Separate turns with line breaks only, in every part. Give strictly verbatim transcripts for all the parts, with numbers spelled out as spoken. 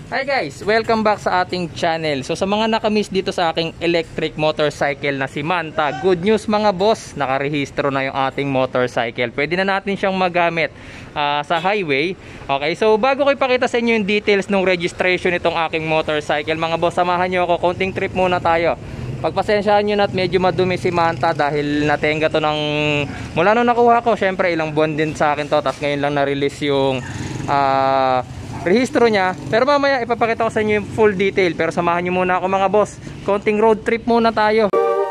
Hi guys! Welcome back sa ating channel. So sa mga nakamiss dito sa aking electric motorcycle na si Manta, good news mga boss, nakarehistro na yung ating motorcycle. Pwede na natin siyang magamit uh, sa highway. Okay, so bago ko ipakita sa inyo yung details ng registration itong aking motorcycle, mga boss, samahan nyo ako, konting trip muna tayo. Pagpasensyahan nyo na at medyo madumi si Manta dahil natenga to ng mula nung nakuha ko. Syempre ilang buwan din sa akin to, tapos ngayon lang na-release yung uh, rehistro niya. Pero mamaya ipapakita ko sa inyo yung full detail. Pero samahan nyo muna ako mga boss, konting road trip muna tayo.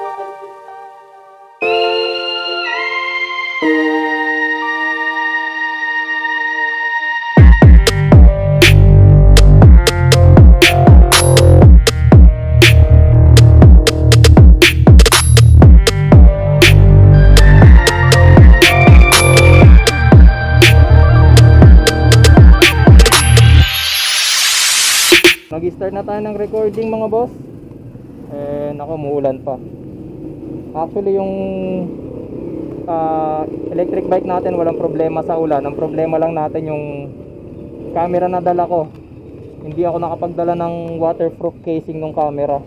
Nag-start na tayo ng recording mga boss. Eh, nako, muulan pa. Actually, yung uh, electric bike natin walang problema sa ulan. Ang problema lang natin yung camera na dala ko. Hindi ako nakapagdala ng waterproof casing ng camera.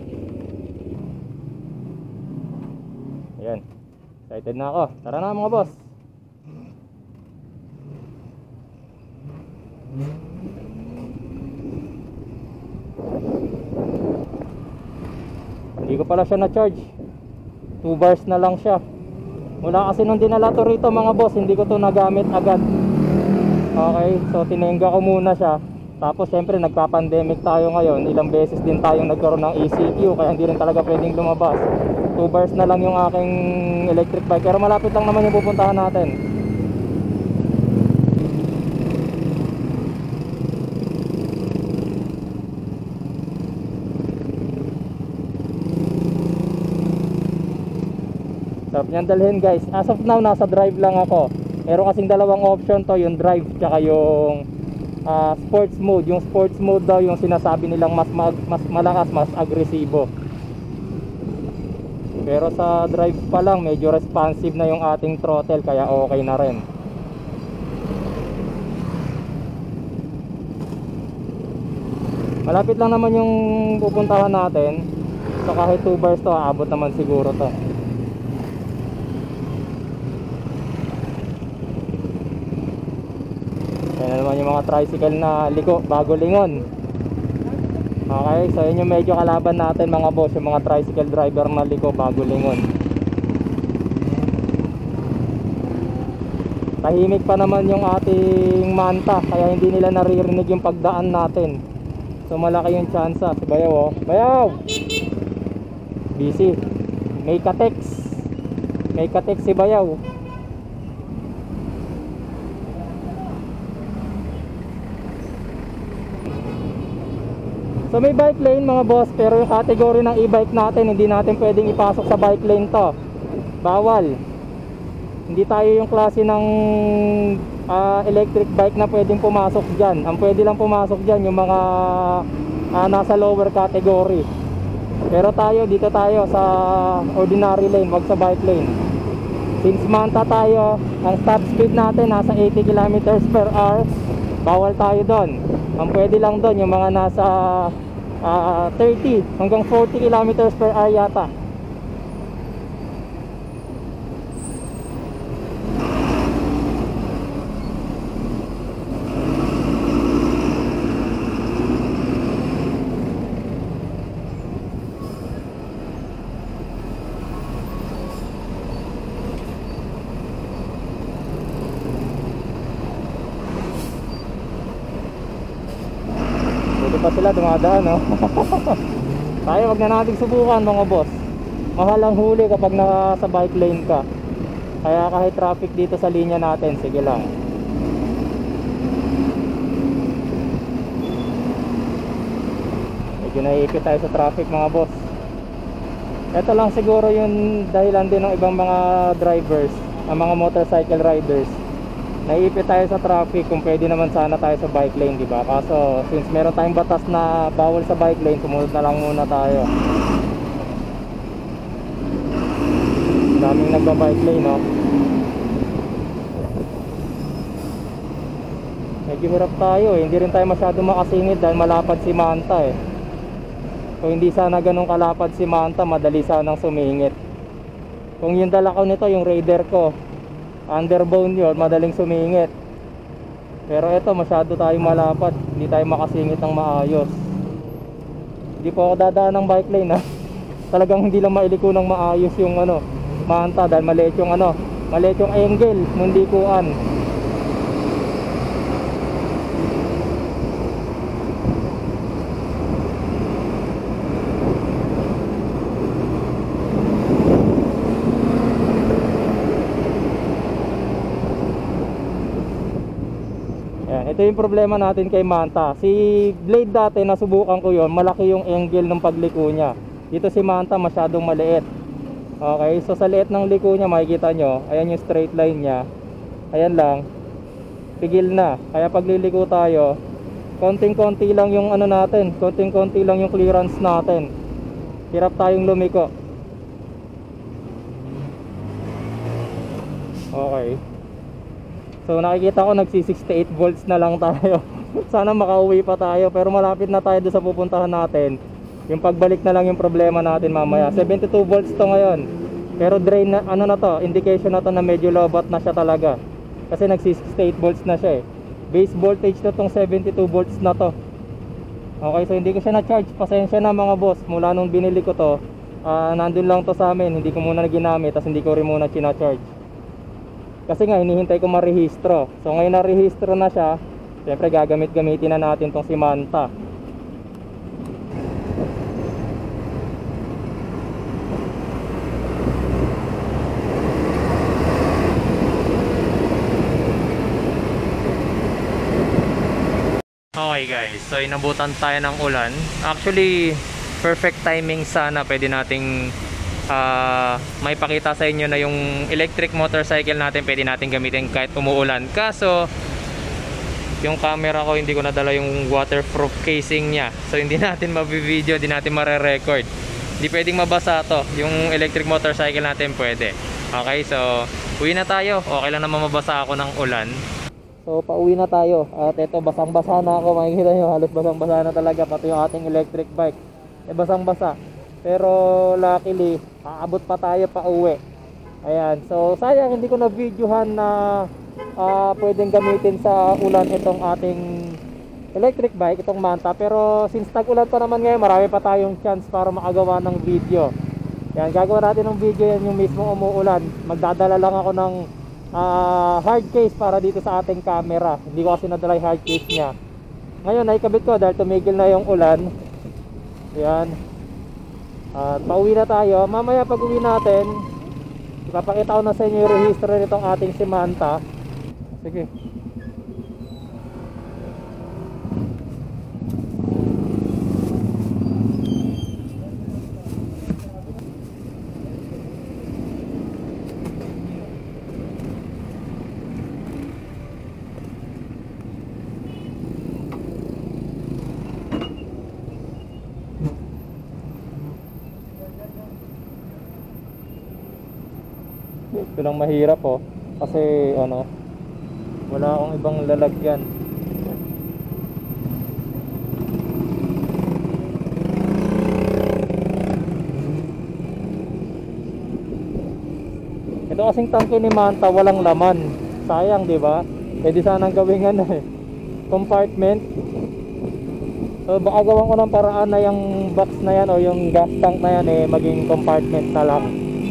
Ayan. Excited na ako. Tara na mga boss. Hindi ko pala siya na-charge. two bars na lang siya. Mula kasi nung dinala to rito mga boss, hindi ko to nagamit agad. Okay, so tinengga ko muna siya. Tapos syempre nagpa-pandemic tayo ngayon. Ilang beses din tayong nagkaroon ng E C Q, kaya hindi rin talaga pwedeng lumabas. two bars na lang yung aking electric bike. Pero malapit lang naman yung pupuntahan natin. Sarap niyang dalhin guys. As of now nasa drive lang ako. Meron kasing dalawang option to, yung drive tsaka yung uh, sports mode. Yung sports mode daw yung sinasabi nilang mas, mag, mas malakas, mas agresibo. Pero sa drive pa lang medyo responsive na yung ating throttle, kaya okay na rin. Malapit lang naman yung pupuntahan natin. So kahit two bars to, aabot naman siguro to. Yan naman yung mga tricycle na liko bago lingon. Okay, so yun yung medyo kalaban natin mga boss, yung mga tricycle driver na liko bago lingon. Tahimik pa naman yung ating Manta, kaya hindi nila naririnig yung pagdaan natin. So malaki yung tsansa. Si Bayaw, oh, Bayaw! Busy. May ka-text. May ka-text si Bayaw. So may bike lane mga boss, pero yung category ng e-bike natin hindi natin pwedeng ipasok sa bike lane to. Bawal. Hindi tayo yung klase ng uh, electric bike na pwedeng pumasok dyan. Ang pwede lang pumasok dyan yung mga uh, nasa lower category. Pero tayo, dito tayo sa ordinary lane, wag sa bike lane. Since Manta tayo, ang top speed natin nasa eighty kilometers per hour, bawal tayo doon. Ang pwede lang doon yung mga nasa uh, thirty hanggang forty kilometers per hour yata. Pa sila dumadaan, no? Tayo wag na nating subukan mga boss. Mahal ang huli kapag nasa bike lane ka. Kaya kahit traffic dito sa linya natin, sige lang. Medyo naiipit tayo sa traffic mga boss. Ito lang siguro yung dahilan din ng ibang mga drivers, ang mga motorcycle riders. Naiipit tayo sa traffic kung pwede naman sana tayo sa bike lane, di ba? Kaso since meron tayong batas na bawal sa bike lane, sumunod na lang muna tayo. Daming nagba-bike lane, no? medyo hirap tayo eh. Hindi rin tayo masyado makasingit dahil malapad si Manta eh. Kung hindi sana ganun kalapad si Manta, madali sanang sumingit. Kung yung dala ko nito, yung Raider ko, underbone yun, madaling sumingit. Pero ito, masyado tayong malapad, hindi tayo makasingit ng maayos. Hindi po ako dadaan ng bike lane ha. Talagang hindi lang mailiko ng maayos yung ano, Manta dahil maliit yung ano, maliit yung angle ng likuan. Ito yung problema natin kay Manta. Si Blade dati nasubukan ko yon, malaki yung angle ng pagliko niya. Dito si Manta masyadong maliit. Okay, so sa liit ng liko niya makikita nyo, ayan yung straight line niya. Ayan lang, pigil na. Kaya pag liliko tayo, konting-konti lang yung ano natin, konting-konti lang yung clearance natin. Hirap tayong lumiko. Okay. So nakikita ko nagsi sixty-eight volts na lang tayo. Sana makauwi pa tayo, pero malapit na tayo doon sa pupuntahan natin. Yung pagbalik na lang yung problema natin mamaya. Seventy-two volts to ngayon. Pero drain na, ano na to, indication na to na medyo lobat na siya talaga. Kasi nagsi sixty-eight volts na siya eh. Base voltage na tong seventy-two volts na to. Okay, so hindi ko siya na-charge. Pasensya na mga boss. Mula nung binili ko to, uh, nandun lang to sa amin. Hindi ko muna ginamit, tas hindi ko rin muna china-charge. Kasi nga hinihintay ko marehistro. So ngayon na-rehistro na siya, siyempre gagamit-gamitin na natin tong si Manta. Okay guys, so inabutan tayo ng ulan. Actually, perfect timing sana. Pwede nating Uh, may pakita sa inyo na yung electric motorcycle natin pwede natin gamitin kahit umuulan. Kaso yung camera ko hindi ko nadala yung waterproof casing nya, so hindi natin mabivideo, hindi natin mare-record. Hindi pwedeng mabasa to. Yung electric motorcycle natin pwede. Okay, so uwi na tayo. Okay lang naman mabasa ako ng ulan. So pauwi na tayo. At ito, basang-basa na ako. Makikita nyo, halos basang-basa na talaga. Pati yung ating electric bike eh basang-basa. Pero luckily, aabot pa tayo pa uwi. Ayan, so sayang hindi ko na videohan na uh, pwedeng gamitin sa ulan itong ating electric bike, itong Manta. Pero since tag-ulan pa naman ngayon, marami pa tayong chance para makagawa ng video. Yan, gagawa natin ng video yan yung mismong umuulan. Magdadala lang ako ng uh, hard case para dito sa ating camera. Hindi ko kasi nadala yung hard case nya. Ngayon, naikabit ko dahil tumigil na yung ulan. Yan. At uh, pauwi na tayo. Mamaya pag uwi natin, ipapakita ko na sa inyo yung rehistro nitong ating si Manta. Sige. Ito lang mahirap oh, kasi ano, wala akong ibang lalagyan. Ito kasing tangke ni Manta walang laman. Sayang, 'di ba? Pwede sanang gawing ano eh, compartment. So baka gawan ko ng paraan na yung box na yan o yung gas tank na yan eh maging compartment na lang.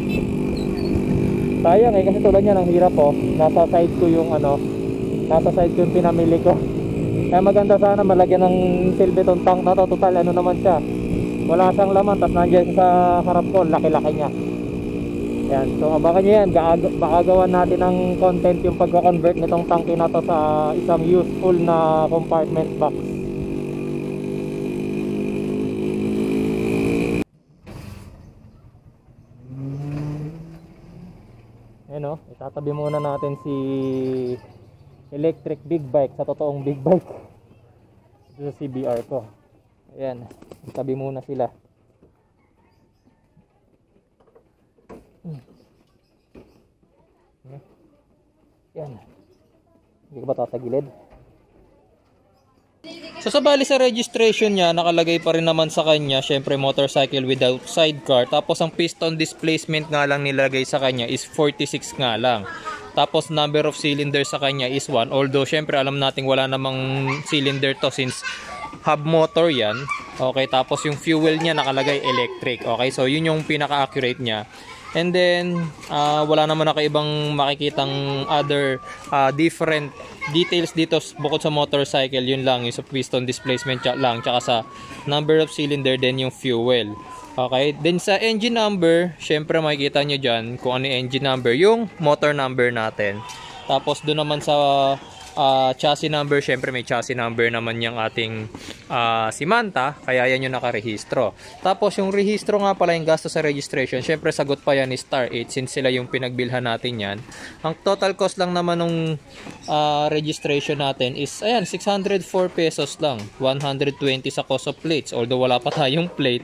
Sayang eh, kasi tulad niya ang hirap oh. Nasa side ko yung ano, nasa side ko yung pinamili ko. Kaya maganda sana malagyan ng silveton tank na to. Total ano naman siya, wala siyang laman, tapos nandiyan sa harap ko, laki-laki niya. Yan, so abangan nyo yan. Baka gawan natin ng content yung pagka-convert nitong tanke na to sa isang useful na compartment box. Ayan o, itatabi muna natin si electric big bike sa totoong big bike. Ito sa C B R ko. Ayan, itabi muna sila. Hmm. Yan. Hindi ko ba tatagilid? So sa bali sa registration niya, nakalagay pa rin naman sa kanya, syempre motorcycle without sidecar. Tapos ang piston displacement nga lang nilagay sa kanya is forty-six nga lang. Tapos number of cylinder sa kanya is one. Although syempre alam nating wala namang cylinder to since hub motor yan. Okay, tapos yung fuel niya nakalagay electric. Okay, so yun yung pinaka-accurate niya. And then, uh, wala naman ako ibang makikitang other uh, different details dito bukod sa motorcycle. Yun lang, yung sa piston displacement lang, tsaka sa number of cylinder, then yung fuel. Okay, then sa engine number, syempre makikita nyo dyan kung ano yung engine number, yung motor number natin. Tapos doon naman sa uh, chassis number, syempre may chassis number naman yung ating uh, Simanta, kaya yan yung nakarehistro. Tapos yung rehistro nga pala, yung gasto sa registration, syempre sagot pa yan ni Star eight since sila yung pinagbilhan natin yan. Ang total cost lang naman ng uh, registration natin is ayan, six hundred four pesos lang, one hundred twenty sa cost of plates, although wala pa tayong plate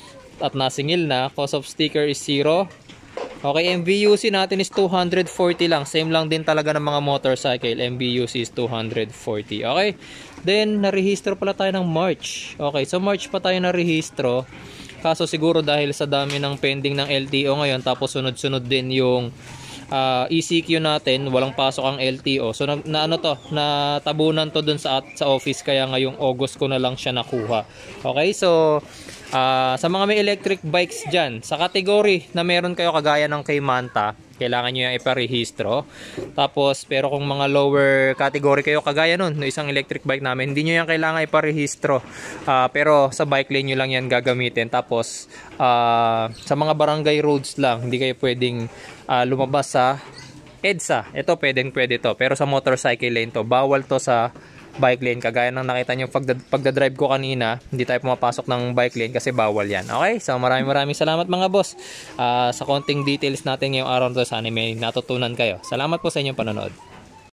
at nasingil na. Cost of sticker is zero. Okay, M V U C natin is two hundred forty lang. Same lang din talaga ng mga motorcycle. M V U C is two hundred forty. Okay, then narehistro pala tayo ng March. Okay, so March pa tayo narehistro. Kaso siguro dahil sa dami ng pending ng L T O ngayon, tapos sunod-sunod din yung uh, E C Q natin, walang pasok ang L T O. So na, na ano to, na tabunan to dun sa, sa office, kaya ngayong August ko na lang siya nakuha. Okay, so Uh, sa mga may electric bikes dyan, sa category na meron kayo kagaya ng kay Manta, kailangan nyo yung iparehistro. Tapos, pero kung mga lower category kayo kagaya nun, no, isang electric bike namin, hindi nyo yung kailangan iparehistro. Uh, pero sa bike lane nyo lang yan gagamitin. Tapos, uh, sa mga barangay roads lang, hindi kayo pwedeng uh, lumabas sa EDSA. Ito, pwedeng pwede to. Pero sa motorcycle lane to, bawal to sa bike lane. Kagaya ng nakita nyo pagda, pagdadrive ko kanina, hindi tayo pumapasok ng bike lane kasi bawal yan. Okay, so maraming maraming salamat mga boss uh, sa konting details natin ngayong araw na to. Sana may natutunan kayo. Salamat po sa inyong panonood.